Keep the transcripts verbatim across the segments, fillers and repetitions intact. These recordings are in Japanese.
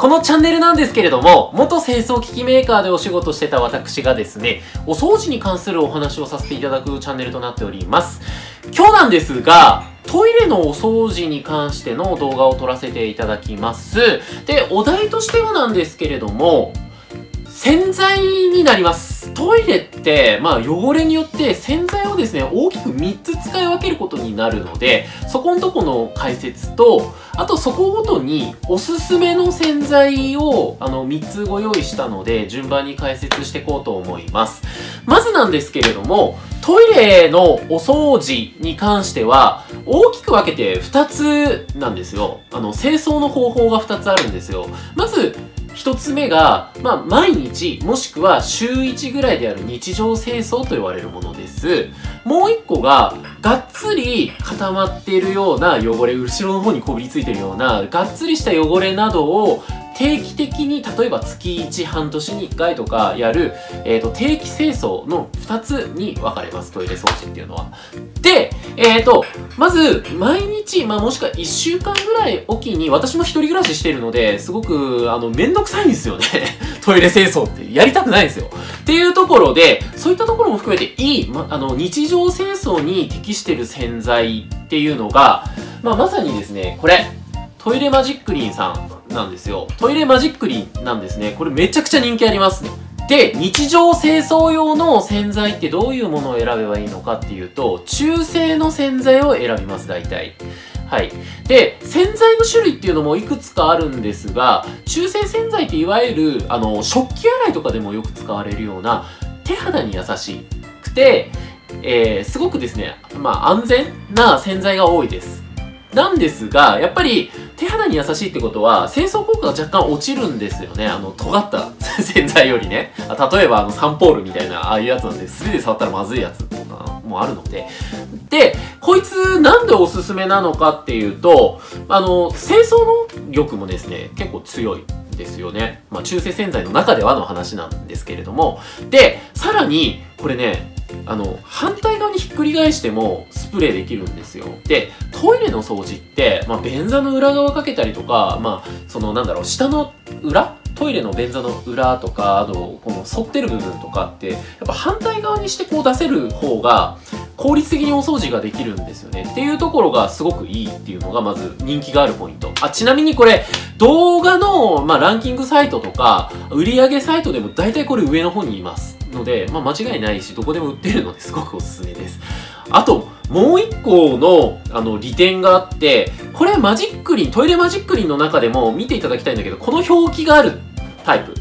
のチャンネルなんですけれども、元清掃機器メーカーでお仕事してた私がですね、お掃除に関するお話をさせていただくチャンネルとなっております。今日なんですが、トイレのお掃除に関しての動画を撮らせていただきます。で、お題としてはなんですけれども、洗剤になります。トイレって、まあ汚れによって洗剤をですね、大きくみっつ使い分けることになるので、そこんとこの解説と、あとそこごとにおすすめの洗剤をあのみっつご用意したので、順番に解説していこうと思います。まずなんですけれども、トイレのお掃除に関しては、大きく分けてふたつなんですよ。あの、清掃の方法がふたつあるんですよ。まず、一つ目が、まあ、毎日、もしくは週いちぐらいである日常清掃と言われるものです。もう一個が、がっつり固まっているような汚れ、後ろの方にこびりついているような、がっつりした汚れなどを定期的に、例えば月いち、半年にいっかいとかやる、えっと、定期清掃のふたつに分かれます。トイレ掃除っていうのは。で、えっと、まず、毎日、まあ、もしくはいっしゅうかんぐらいおきに、私も一人暮らししているので、すごく、あの、めんどくさいんですよね。トイレ清掃ってやりたくないんですよ。っていうところで、そういったところも含めていい、ま、あの、日常清掃に適している洗剤っていうのが、まあ、まさにですね、これ、トイレマジックリンさんなんですよ。トイレマジックリンなんですね。これめちゃくちゃ人気ありますね。で、日常清掃用の洗剤ってどういうものを選べばいいのかっていうと、中性の洗剤を選びます、大体。はい。で、洗剤の種類っていうのもいくつかあるんですが、中性洗剤っていわゆる、あの、食器洗いとかでもよく使われるような、手肌に優しくて、えー、すごくですね、まあ、安全な洗剤が多いです。なんですが、やっぱり手肌に優しいってことは、清掃効果が若干落ちるんですよね。あの、尖った洗剤よりね。例えば、あの、サンポールみたいな、ああいうやつなんで、素手で触ったらまずいやつとかもあるので。で、こいつなんでおすすめなのかっていうと、あの、清掃の力もですね、結構強い。ですよね。まあ、中性洗剤の中ではの話なんですけれども。で、さらに、これね、あの、反対側にひっくり返してもスプレーできるんですよ。で、トイレの掃除って、まあ、便座の裏側かけたりとか、まあ、その、なんだろう、下の裏トイレの便座の裏とか、あと、この反ってる部分とかって、やっぱ反対側にしてこう出せる方が、効率的にお掃除ができるんですよね。っていうところがすごくいいっていうのがまず人気があるポイント。あ、ちなみにこれ動画の、まあ、ランキングサイトとか売上サイトでも大体これ上の方にいますので、まあ、間違いないしどこでも売ってるのですごくおすすめです。あともう一個のあの利点があって、これマジックリン、トイレマジックリンの中でも見ていただきたいんだけど、この表記があるタイプ。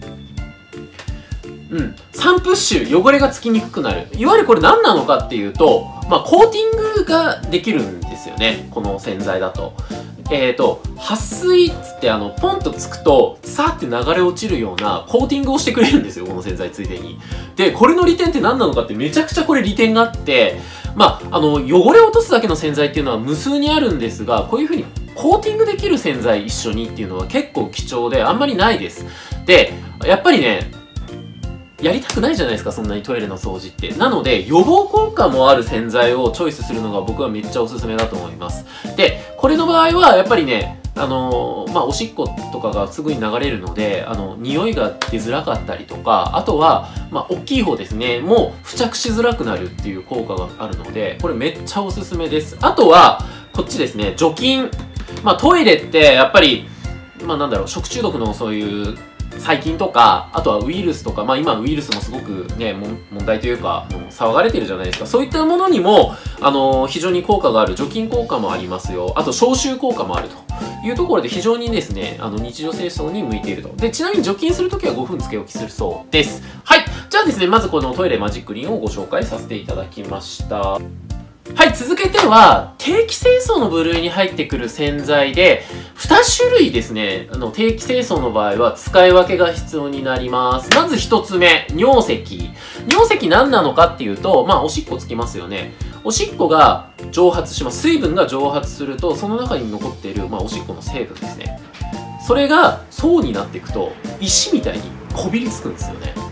うん。さんプッシュ、汚れがつきにくくなる。いわゆるこれ何なのかっていうと、まあ、コーティングができるんですよね。この洗剤だと。えっと、撥水っつってあの、ポンとつくと、さーって流れ落ちるようなコーティングをしてくれるんですよ。この洗剤ついでに。で、これの利点って何なのかってめちゃくちゃこれ利点があって、まあ、あの、汚れを落とすだけの洗剤っていうのは無数にあるんですが、こういう風にコーティングできる洗剤一緒にっていうのは結構貴重であんまりないです。で、やっぱりね、やりたくないじゃないですか、そんなにトイレの掃除って。なので、予防効果もある洗剤をチョイスするのが僕はめっちゃおすすめだと思います。で、これの場合は、やっぱりね、あのー、まあ、おしっことかがすぐに流れるので、あの、匂いが出づらかったりとか、あとは、まあ、大きい方ですね、もう付着しづらくなるっていう効果があるので、これめっちゃおすすめです。あとは、こっちですね、除菌。まあ、トイレって、やっぱり、まあ、なんだろう、食中毒のそういう、細菌とか、あとはウイルスとか、まあ今ウイルスもすごくね、問題というか、騒がれてるじゃないですか。そういったものにも、あのー、非常に効果がある、除菌効果もありますよ。あと消臭効果もあるというところで非常にですね、あの、日常清掃に向いていると。で、ちなみに除菌するときはごふんつけ置きするそうです。はい。じゃあですね、まずこのトイレマジックリンをご紹介させていただきました。はい、続けては、定期清掃の部類に入ってくる洗剤で、に種類ですね、あの、定期清掃の場合は使い分けが必要になります。まずひとつめ、尿石。尿石何なのかっていうと、まあ、おしっこつきますよね。おしっこが蒸発します。水分が蒸発すると、その中に残っている、まあ、おしっこの成分ですね。それが層になっていくと、石みたいにこびりつくんですよね。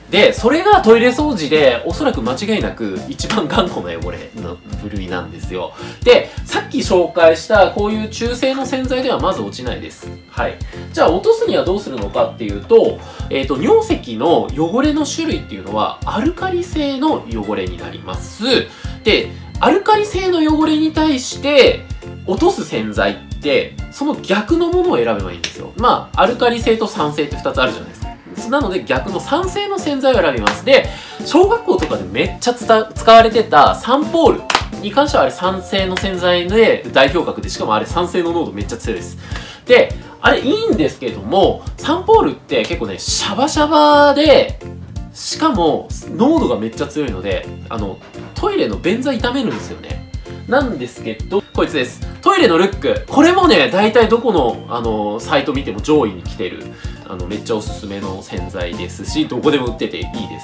で、それがトイレ掃除でおそらく間違いなく一番頑固な汚れの部類なんですよ。で、さっき紹介したこういう中性の洗剤ではまず落ちないです。はい。じゃあ落とすにはどうするのかっていうと、えっと、尿石の汚れの種類っていうのはアルカリ性の汚れになります。で、アルカリ性の汚れに対して落とす洗剤ってその逆のものを選べばいいんですよ。まあ、アルカリ性と酸性ってふたつあるじゃないですか。なので逆の酸性の洗剤を選びます。で、小学校とかでめっちゃ使われてたサンポールに関してはあれ酸性の洗剤で代表格で、しかもあれ酸性の濃度めっちゃ強いです。で、あれいいんですけども、サンポールって結構ね、シャバシャバで、しかも濃度がめっちゃ強いので、あの、トイレの便座傷めるんですよね。なんですけど、こいつです。トイレのルック。これもね、大体どこの、あの、サイト見ても上位に来てる、あの、めっちゃおすすめの洗剤ですし、どこでも売ってていいです。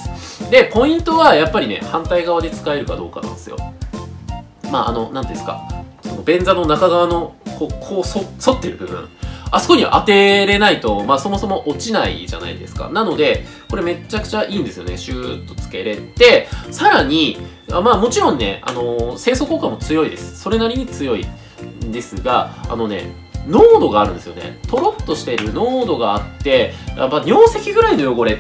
で、ポイントはやっぱりね、反対側で使えるかどうかなんですよ。まあ、あの、なんていうんですか。その便座の中側の、こう、こう、そ、反ってる部分。あそこには当てれないと、まあそもそも落ちないじゃないですか。なので、これめちゃくちゃいいんですよね。シューッとつけれて、さらに、まあもちろんね、あのー、清掃効果も強いです。それなりに強いんですが、あのね、濃度があるんですよね。とろっとしてる濃度があって、やっぱ尿石ぐらいの汚れって、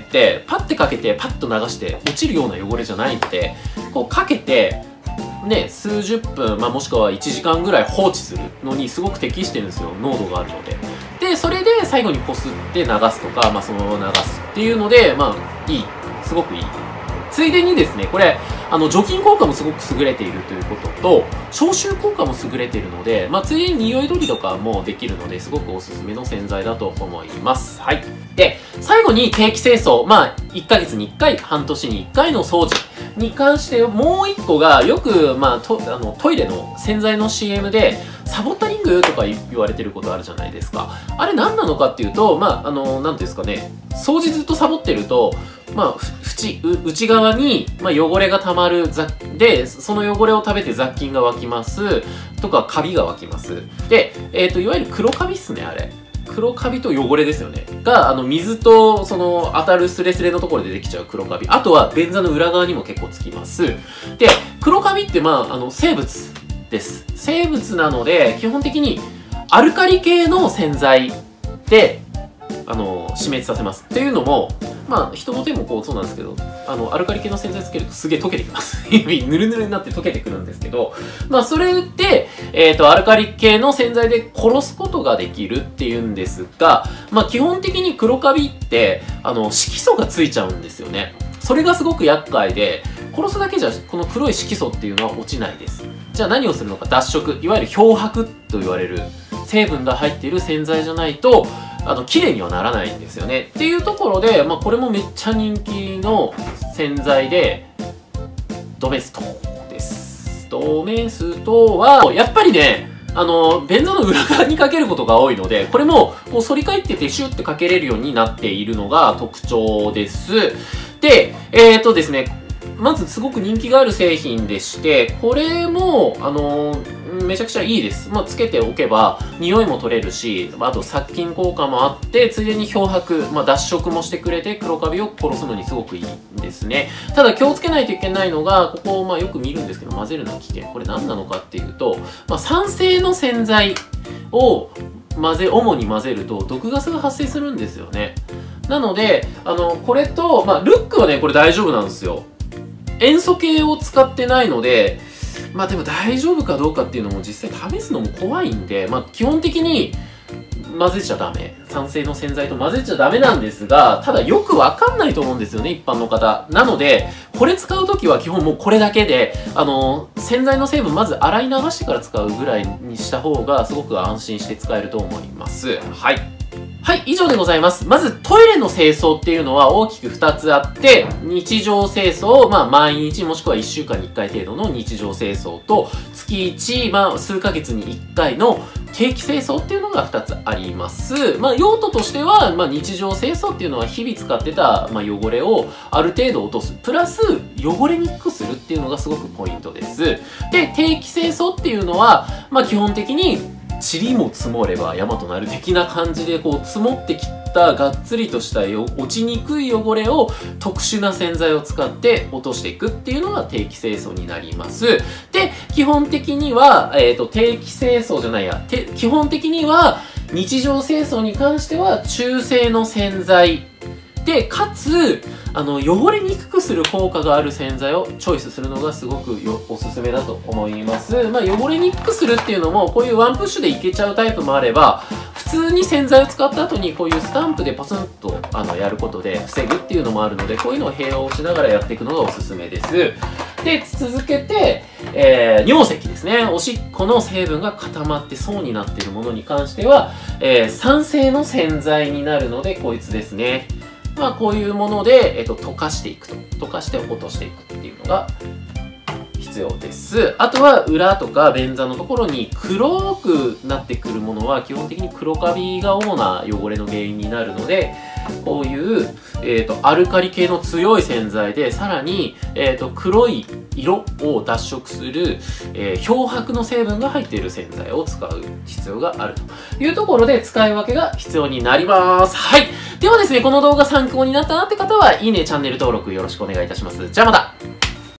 パッてかけてパッと流して落ちるような汚れじゃないので、こうかけて、ね、数十分、まあ、もしくはいちじかんぐらい放置するのにすごく適してるんですよ。濃度があるので。で、それで最後にこすって流すとか、まあ、そのまま流すっていうので、まあ、いい。すごくいい。ついでにですね、これ、あの、除菌効果もすごく優れているということと、消臭効果も優れているので、まあ、ついでに匂い取りとかもできるので、すごくおすすめの洗剤だと思います。はい。で、最後に定期清掃。まあ、いっかげつにいっかい、半年にいっかいの掃除に関してもういっこが、よく、まあ、トあのトイレの洗剤の シーエム で、サボタリングとか言われてることあるじゃないですか。あれ何なのかっていうと、まあ、あの、なんていうんですかね、掃除ずっとサボってると、まあ、縁、内側に、まあ、汚れが溜まる雑、で、その汚れを食べて雑菌が湧きます。とか、カビが湧きます。で、えっと、いわゆる黒カビっすね、あれ。黒カビと汚れですよね。が、あの、水と、その、当たるスレスレのところでできちゃう黒カビ。あとは、便座の裏側にも結構つきます。で、黒カビって、まあ、あの、生物です。生物なので、基本的に、アルカリ系の洗剤で、あの、死滅させます。っていうのも、まあ、人の手もこうそうなんですけど、あの、アルカリ系の洗剤つけるとすげえ溶けてきます。指、ぬるぬるになって溶けてくるんですけど、まあ、それで、えっと、アルカリ系の洗剤で殺すことができるっていうんですが、まあ、基本的に黒カビって、あの、色素がついちゃうんですよね。それがすごく厄介で、殺すだけじゃ、この黒い色素っていうのは落ちないです。じゃあ何をするのか、脱色。いわゆる漂白と言われる成分が入っている洗剤じゃないと、あの、綺麗にはならないんですよね。っていうところで、まあ、これもめっちゃ人気の洗剤で、ドメストです。ドメストは、やっぱりね、あの、便座の裏側にかけることが多いので、これも、こう、反り返っててシュッてかけれるようになっているのが特徴です。で、えっとですね、まずすごく人気がある製品でして、これも、あの、めちゃくちゃいいです。まあ、つけておけば、匂いも取れるし、あと殺菌効果もあって、ついでに漂白、まあ、脱色もしてくれて、黒カビを殺すのにすごくいいんですね。ただ気をつけないといけないのが、ここをまあよく見るんですけど、混ぜるのは危険。これ何なのかっていうと、まあ、酸性の洗剤を混ぜ、主に混ぜると、毒ガスが発生するんですよね。なので、あの、これと、まあ、ルックはね、これ大丈夫なんですよ。塩素系を使ってないので、まあでも大丈夫かどうかっていうのも実際試すのも怖いんで、まあ基本的に混ぜちゃダメ。酸性の洗剤と混ぜちゃダメなんですが、ただよくわかんないと思うんですよね、一般の方。なので、これ使うときは基本もうこれだけで、あの、洗剤の成分まず洗い流してから使うぐらいにした方がすごく安心して使えると思います。はい。はい、以上でございます。まず、トイレの清掃っていうのは大きくふたつあって、日常清掃、まあ、毎日もしくはいっしゅうかんにいっかい程度の日常清掃と、月いち、まあ、数ヶ月にいっかいの定期清掃っていうのがふたつあります。まあ、用途としては、まあ、日常清掃っていうのは日々使ってた、まあ、汚れをある程度落とす。プラス、汚れにくくするっていうのがすごくポイントです。で、定期清掃っていうのは、まあ、基本的に、塵も積もれば山となる的な感じでこう積もってきったがっつりとしたよ落ちにくい汚れを特殊な洗剤を使って落としていくっていうのが定期清掃になります。で、基本的には、えっと、定期清掃じゃないや、て基本的には日常清掃に関しては中性の洗剤で、かつ、あの、汚れにくくする効果がある洗剤をチョイスするのがすごくよおすすめだと思います。まあ、汚れにくくするっていうのも、こういうワンプッシュでいけちゃうタイプもあれば、普通に洗剤を使った後にこういうスタンプでパスンとあのやることで防ぐっていうのもあるので、こういうのを併用しながらやっていくのがおすすめです。で、続けて、えー、尿石ですね。おしっこの成分が固まって層になっているものに関しては、えー、酸性の洗剤になるので、こいつですね。まあ、こういうもので、えっと、溶かしていくと。溶かして落としていくっていうのが必要です。あとは、裏とか便座のところに黒くなってくるものは、基本的に黒カビが主な汚れの原因になるので、こういう、えっと、アルカリ系の強い洗剤で、さらに、えっと、黒い色を脱色する、えー、漂白の成分が入っている洗剤を使う必要があるというところで、使い分けが必要になります。はい。ではですね、この動画参考になったなって方は、いいね、チャンネル登録よろしくお願いいたします。じゃあまた。